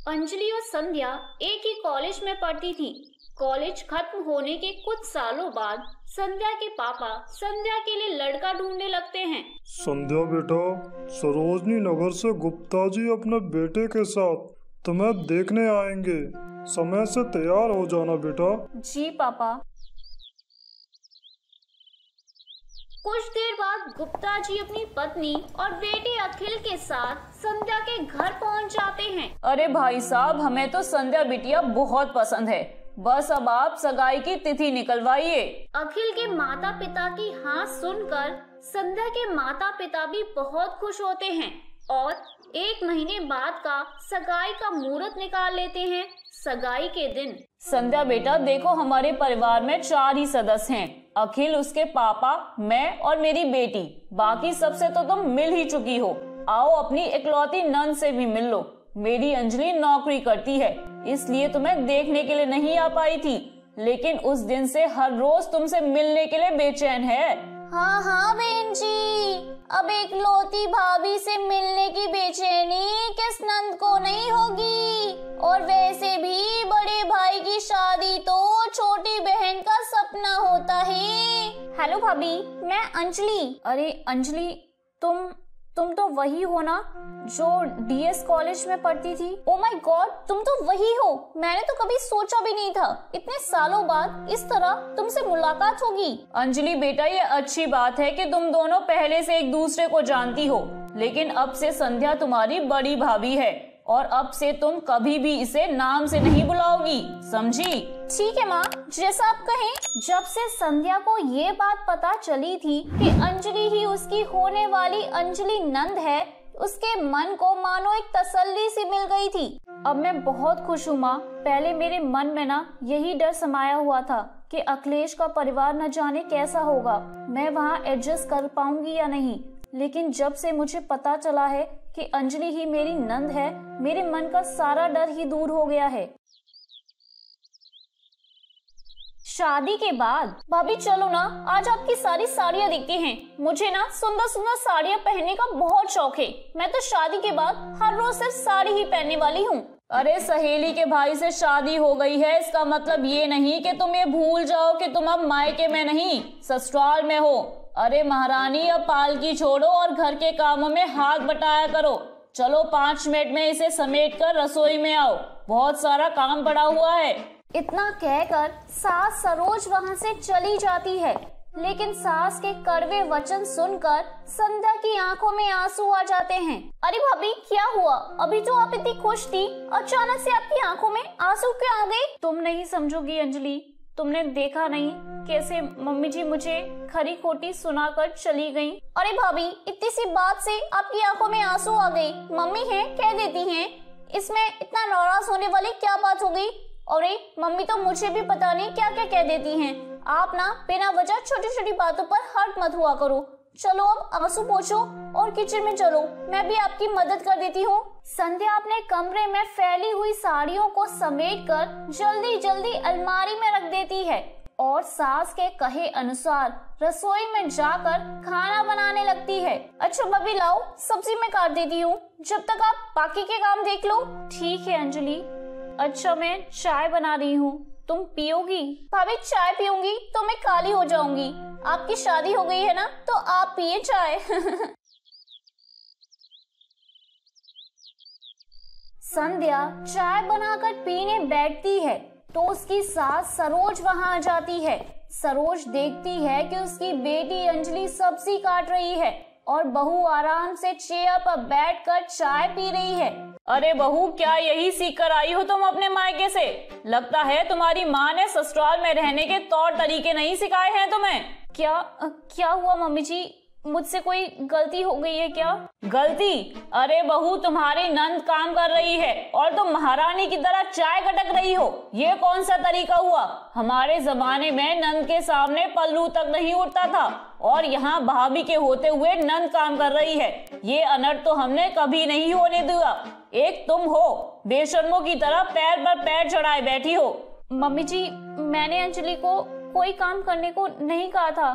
अंजलि और संध्या एक ही कॉलेज में पढ़ती थी। कॉलेज खत्म होने के कुछ सालों बाद संध्या के पापा संध्या के लिए लड़का ढूंढने लगते हैं। संध्या बेटा, सरोजनी नगर से गुप्ता जी अपने बेटे के साथ तुम्हें देखने आएंगे। समय से तैयार हो जाना बेटा। जी पापा। कुछ देर बाद गुप्ता जी अपनी पत्नी और बेटे अखिल के साथ संध्या के घर पहुंच जाते हैं। अरे भाई साहब, हमें तो संध्या बिटिया बहुत पसंद है। बस अब आप सगाई की तिथि निकलवाइए। अखिल के माता पिता की हाँ सुनकर संध्या के माता पिता भी बहुत खुश होते हैं और 1 महीने बाद का सगाई का मुहूर्त निकाल लेते हैं। सगाई के दिन संध्या बेटा देखो, हमारे परिवार में 4 ही सदस्य हैं। अखिल, उसके पापा, मैं और मेरी बेटी। बाकी सबसे तो तुम मिल ही चुकी हो। आओ अपनी इकलौती नंद से भी मिल लो। मेरी अंजलि नौकरी करती है, इसलिए तुम्हें देखने के लिए नहीं आ पाई थी, लेकिन उस दिन से हर रोज तुमसे मिलने के लिए बेचैन है। हाँ हाँ बहन जी, अब इकलौती भाभी से मिलने की बेचैनी किस नंद को नहीं होगी। और वैसे भी बड़े भाई की शादी तो छोटी बहन का सपना होता है। हेलो भाभी, मैं अंजलि। अरे अंजलि, तुम तो वही हो ना जो डीएस कॉलेज में पढ़ती थी? ओ माय गॉड, तुम तो वही हो। मैंने तो कभी सोचा भी नहीं था इतने सालों बाद इस तरह तुमसे मुलाकात होगी। अंजलि बेटा, ये अच्छी बात है कि तुम दोनों पहले से एक दूसरे को जानती हो, लेकिन अब से संध्या तुम्हारी बड़ी भाभी है और अब से तुम कभी भी इसे नाम से नहीं बुलाओगी, समझी? ठीक है माँ, जैसा आप कहें। जब से संध्या को ये बात पता चली थी कि अंजलि ही उसकी होने वाली अंजलि नंद है, उसके मन को मानो एक तसल्ली सी मिल गई थी। अब मैं बहुत खुश हूँ माँ। पहले मेरे मन में ना यही डर समाया हुआ था कि अखिलेश का परिवार न जाने कैसा होगा, मैं वहाँ एडजस्ट कर पाऊंगी या नहीं। लेकिन जब से मुझे पता चला है कि अंजलि ही मेरी नंद है, मेरे मन का सारा डर ही दूर हो गया है। शादी के बाद भाभी चलो ना, आज आपकी सारी साड़ियाँ देखते हैं। मुझे ना सुंदर सुंदर साड़ियाँ पहनने का बहुत शौक है। मैं तो शादी के बाद हर रोज सिर्फ साड़ी ही पहनने वाली हूँ। अरे सहेली के भाई से शादी हो गई है, इसका मतलब ये नहीं कि तुम ये भूल जाओ कि तुम अब मायके में नहीं ससुराल में हो। अरे महारानी, अब पालकी छोड़ो और घर के कामों में हाथ बटाया करो। चलो 5 मिनट में इसे समेट कर रसोई में आओ, बहुत सारा काम पड़ा हुआ है। इतना कहकर सास सरोज वहाँ से चली जाती है, लेकिन सास के कड़वे वचन सुनकर संध्या की आंखों में आंसू आ जाते हैं। अरे भाभी, क्या हुआ? अभी तो आप इतनी खुश थी, अचानक से आपकी आंखों में आंसू क्यों आ गए? तुम नहीं समझोगी अंजलि, तुमने देखा नहीं कैसे मम्मी जी मुझे खरी खोटी सुनाकर चली गईं। अरे भाभी, इतनी सी बात से आपकी आंखों में आंसू आ गई। मम्मी है कह देती हैं, इसमें इतना नाराज होने वाली क्या बात हो गई? अरे मम्मी तो मुझे भी पता नहीं क्या क्या कह देती हैं। आप ना बिना वजह छोटी छोटी बातों पर हर्ट मत हुआ करो। चलो अब आंसू पोंछो और किचन में चलो, मैं भी आपकी मदद कर देती हूँ। संध्या अपने कमरे में फैली हुई साड़ियों को समेटकर जल्दी जल्दी अलमारी में रख देती है और सास के कहे अनुसार रसोई में जाकर खाना बनाने लगती है। अच्छा भाभी, लाओ सब्जी मैं काट देती हूँ, जब तक आप बाकी के काम देख लो। ठीक है अंजलि। अच्छा, मैं चाय बना रही हूँ, तुम पियोगी? भाभी, चाय पीऊंगी तो मैं काली हो जाऊंगी। आपकी शादी हो गई है ना, तो आप पिए चाय। संध्या चाय बनाकर पीने बैठती है तो उसकी सास सरोज वहां आ जाती है। सरोज देखती है कि उसकी बेटी अंजलि सब्जी काट रही है और बहू आराम से चेयर पर बैठकर चाय पी रही है। अरे बहू, क्या यही सीख कर आई हो तुम अपने मायके से? लगता है तुम्हारी माँ ने ससुराल में रहने के तौर तरीके नहीं सिखाए हैं तुम्हें। क्या हुआ मम्मी जी? मुझसे कोई गलती हो गई है क्या? गलती? अरे बहू, तुम्हारी नंद काम कर रही है और तुम महारानी की तरह चाय गटक रही हो। ये कौन सा तरीका हुआ? हमारे जमाने में नंद के सामने पल्लू तक नहीं उठता था और यहाँ भाभी के होते हुए नंद काम कर रही है। ये अनर्थ तो हमने कभी नहीं होने दिया। एक तुम हो बेशर्मों की तरह पैर पर पैर चढ़ाए बैठी हो। मम्मी जी, मैंने अंजलि को कोई काम करने को नहीं कहा था।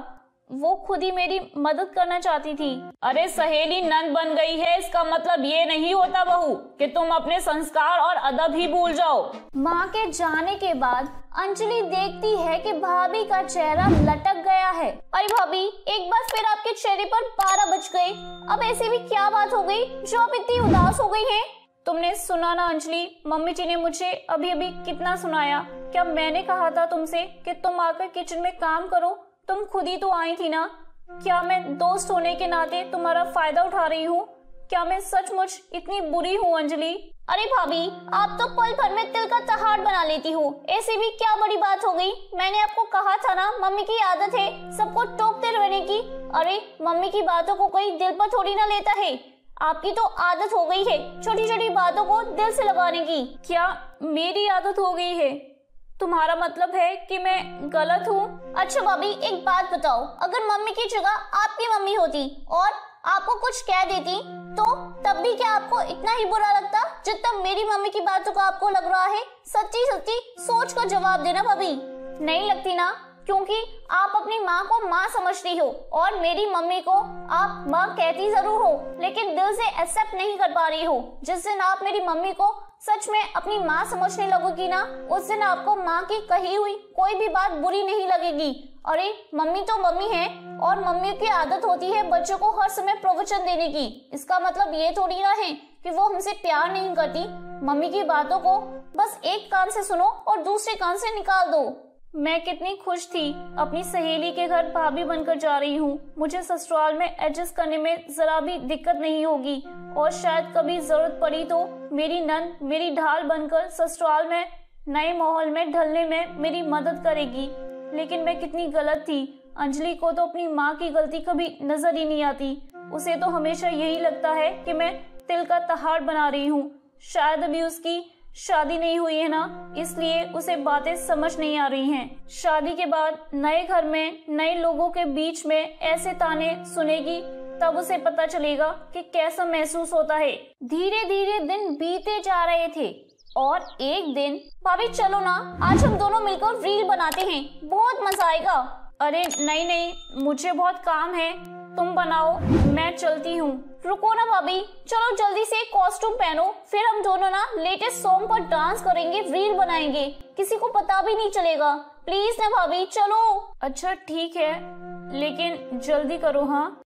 वो खुद ही मेरी मदद करना चाहती थी। अरे सहेली नंद बन गई है, इसका मतलब ये नहीं होता बहू कि तुम अपने संस्कार और अदब ही भूल जाओ। माँ के जाने के बाद अंजलि देखती है कि भाभी का चेहरा लटक गया है। अरे भाभी, एक बार फिर आपके चेहरे पर 12 बज गए। अब ऐसी भी क्या बात हो गई जो आप इतनी उदास हो गई हैं? तुमने सुना ना अंजलि, मम्मी जी ने मुझे अभी अभी कितना सुनाया। क्या मैंने कहा था तुमसे कि तुम आकर किचन में काम करो? तुम खुद ही तो आई थी ना। क्या मैं दोस्त होने के नाते तुम्हारा फायदा उठा रही हूँ? क्या मैं सचमुच इतनी बुरी हूँ अंजलि? अरे भाभी, आप तो पल भर में तिल का तहाड़ बना लेती हो। ऐसी भी क्या बड़ी बात हो गई? मैंने आपको कहा था ना, मम्मी की आदत है सबको टोकते रहने की। अरे मम्मी की बातों को कोई दिल पर थोड़ी ना लेता है। आपकी तो आदत हो गई है छोटी छोटी बातों को दिल से लगाने की। क्या मेरी आदत हो गई है? तुम्हारा मतलब है कि मैं गलत हूँ? अच्छा भाभी, एक बात बताओ, अगर मम्मी की जगह आपकी मम्मी होती और आपको कुछ कह देती तो तब भी क्या आपको इतना ही बुरा लगता जितना मेरी मम्मी की बातों का आपको लग रहा है? सच्ची सच्ची सोच कर जवाब देना भाभी। नहीं लगती ना, क्योंकि आप अपनी माँ को माँ समझती हो और मेरी मम्मी को आप माँ कहती जरूर हो, लेकिन दिल से एक्सेप्ट नहीं कर पा रही हो। जिस दिन आप मेरी मम्मी को सच में अपनी माँ समझने लगोगी ना, उस दिन आपको माँ की कही हुई कोई भी बात बुरी नहीं लगेगी। अरे मम्मी तो मम्मी है और मम्मी की आदत होती है बच्चों को हर समय प्रवचन देने की। इसका मतलब ये थोड़ी ना है कि वो हमसे प्यार नहीं करती। मम्मी की बातों को बस एक कान से सुनो और दूसरे कान से निकाल दो। मैं कितनी खुश थी, अपनी सहेली के घर भाभी बनकर जा रही हूँ। मुझे ससुराल में एडजस्ट करने में जरा भी दिक्कत नहीं होगी और शायद कभी जरूरत पड़ी तो मेरी नंद मेरी ढाल बनकर ससुराल में नए माहौल में ढलने में मेरी मदद करेगी। लेकिन मैं कितनी गलत थी। अंजलि को तो अपनी माँ की गलती कभी नजर ही नहीं आती। उसे तो हमेशा यही लगता है कि मैं तिल का तहाड़ बना रही हूँ। शायद अभी उसकी शादी नहीं हुई है ना, इसलिए उसे बातें समझ नहीं आ रही हैं। शादी के बाद नए घर में नए लोगों के बीच में ऐसे ताने सुनेगी, तब उसे पता चलेगा कि कैसा महसूस होता है। धीरे धीरे दिन बीते जा रहे थे और एक दिन, भाभी चलो ना, आज हम दोनों मिलकर रील बनाते हैं, बहुत मजा आएगा। अरे नहीं नहीं, मुझे बहुत काम है, तुम बनाओ, मैं चलती हूँ। रुको ना भाभी, चलो जल्दी से कॉस्ट्यूम पहनो, फिर हम दोनों ना लेटेस्ट सॉन्ग पर डांस करेंगे, रील बनाएंगे, किसी को पता भी नहीं चलेगा। प्लीज ना भाभी, चलो। अच्छा ठीक है, लेकिन जल्दी करो। हाँ।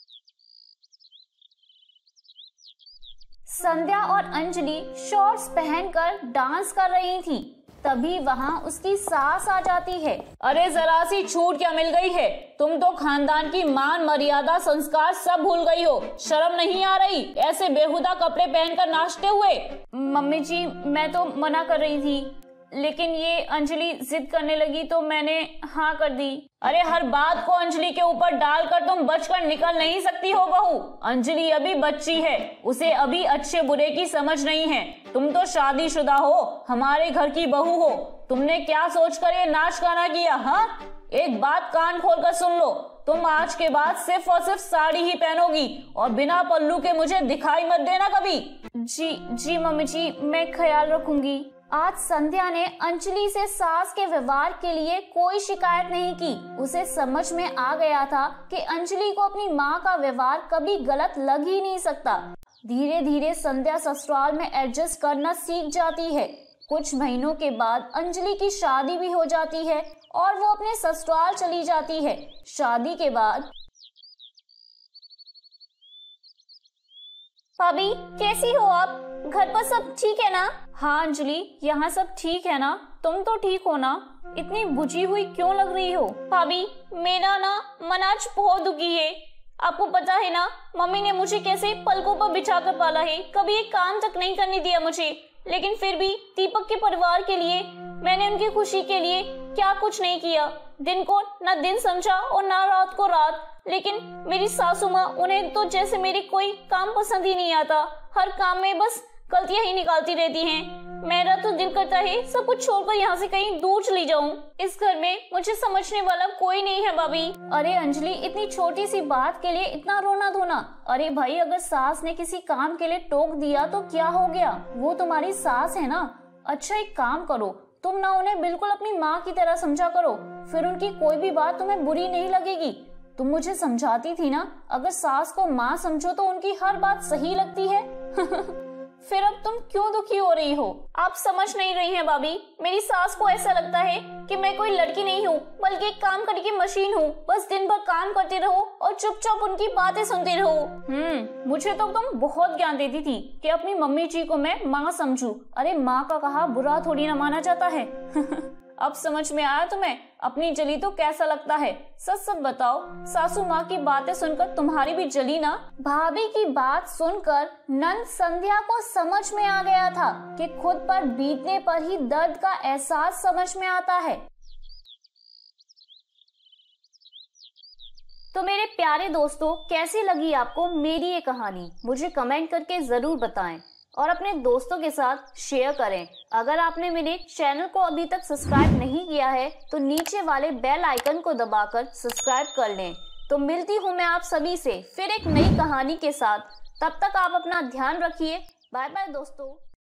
संध्या और अंजलि शॉर्ट्स पहनकर डांस कर रही थी। तभी वहाँ उसकी सास आ जाती है। अरे जरा सी छूट क्या मिल गई है? तुम तो खानदान की मान मर्यादा संस्कार सब भूल गई हो। शर्म नहीं आ रही ऐसे बेहुदा कपड़े पहनकर नाचते हुए? मम्मी जी, मैं तो मना कर रही थी, लेकिन ये अंजलि जिद करने लगी तो मैंने हाँ कर दी। अरे हर बात को अंजलि के ऊपर डालकर तुम बचकर निकल नहीं सकती हो बहू। अंजलि अभी बच्ची है, उसे अभी अच्छे बुरे की समझ नहीं है। तुम तो शादीशुदा हो, हमारे घर की बहू हो। तुमने क्या सोचकर ये नाच गाना किया? हाँ, एक बात कान खोल कर सुन लो, तुम आज के बाद सिर्फ और सिर्फ साड़ी ही पहनोगी और बिना पल्लू के मुझे दिखाई मत देना कभी। जी मम्मी जी, मैं ख्याल रखूंगी। आज संध्या ने अंजलि से सास के व्यवहार के लिए कोई शिकायत नहीं की। उसे समझ में आ गया था कि अंजलि को अपनी माँ का व्यवहार कभी गलत लग ही नहीं सकता। धीरे धीरे संध्या ससुराल में एडजस्ट करना सीख जाती है। कुछ महीनों के बाद अंजलि की शादी भी हो जाती है और वो अपने ससुराल चली जाती है। शादी के बाद भाभी कैसी हो आप? घर पर सब ठीक है ना? हाँ अंजलि, यहाँ सब ठीक है ना? तुम तो ठीक हो ना? इतनी बुझी हुई क्यों लग रही हो? भाभी मेरा ना मन आज बहुत दुखी है। आपको पता है ना, मम्मी ने मुझे कैसे पलकों पर बिछा कर पाला है, कभी एक काम तक नहीं करने दिया मुझे। लेकिन फिर भी दीपक के परिवार के लिए, मैंने उनकी खुशी के लिए क्या कुछ नहीं किया। दिन को ना दिन समझा और ना रात को रात। लेकिन मेरी सासू माँ, उन्हें तो जैसे मेरी कोई काम पसंद ही नहीं आता। हर काम में बस गलतियां ही निकालती रहती हैं। मेरा तो दिल करता है सब कुछ छोड़कर यहाँ से कहीं दूर चली जाऊं। इस घर में मुझे समझने वाला कोई नहीं है भाभी। अरे अंजलि, इतनी छोटी सी बात के लिए इतना रोना धोना। अरे भाई, अगर सास ने किसी काम के लिए टोक दिया तो क्या हो गया? वो तुम्हारी सास है ना। अच्छा एक काम करो, तुम ना उन्हें बिल्कुल अपनी माँ की तरह समझा करो, फिर उनकी कोई भी बात तुम्हें बुरी नहीं लगेगी। तुम मुझे समझाती थी ना, अगर सास को माँ समझो तो उनकी हर बात सही लगती है। फिर अब तुम क्यों दुखी हो रही हो? आप समझ नहीं रही हैं भाभी। मेरी सास को ऐसा लगता है कि मैं कोई लड़की नहीं हूँ, बल्कि एक काम करने की मशीन हूँ। बस दिन भर काम करते रहो और चुपचाप उनकी बातें सुनते रहो। मुझे तो तुम बहुत ज्ञान देती थी कि अपनी मम्मी जी को मैं माँ समझूं। अरे माँ का कहा बुरा थोड़ी ना माना जाता है। अब समझ में आया तुम्हें अपनी जली तो कैसा लगता है। सच सच बताओ, सासू माँ की बातें सुनकर तुम्हारी भी जली ना? भाभी की बात सुनकर नंद संध्या को समझ में आ गया था कि खुद पर बीतने पर ही दर्द का एहसास समझ में आता है। तो मेरे प्यारे दोस्तों, कैसी लगी आपको मेरी ये कहानी? मुझे कमेंट करके जरूर बताएं और अपने दोस्तों के साथ शेयर करें। अगर आपने मेरे चैनल को अभी तक सब्सक्राइब नहीं किया है तो नीचे वाले बेल आइकन को दबाकर सब्सक्राइब कर लें। तो मिलती हूँ मैं आप सभी से फिर एक नई कहानी के साथ। तब तक आप अपना ध्यान रखिए। बाय बाय दोस्तों।